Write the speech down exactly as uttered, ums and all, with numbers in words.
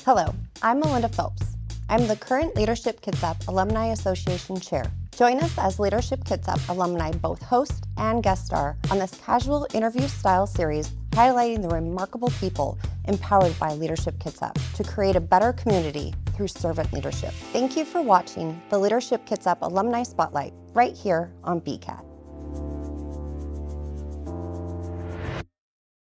Hello, I'm Melinda Phelps. I'm the current Leadership Kitsap Alumni Association Chair. Join us as Leadership Kitsap alumni both host and guest star on this casual interview-style series highlighting the remarkable people empowered by Leadership Kitsap to create a better community through servant leadership. Thank you for watching the Leadership Kitsap Alumni Spotlight right here on B K A T.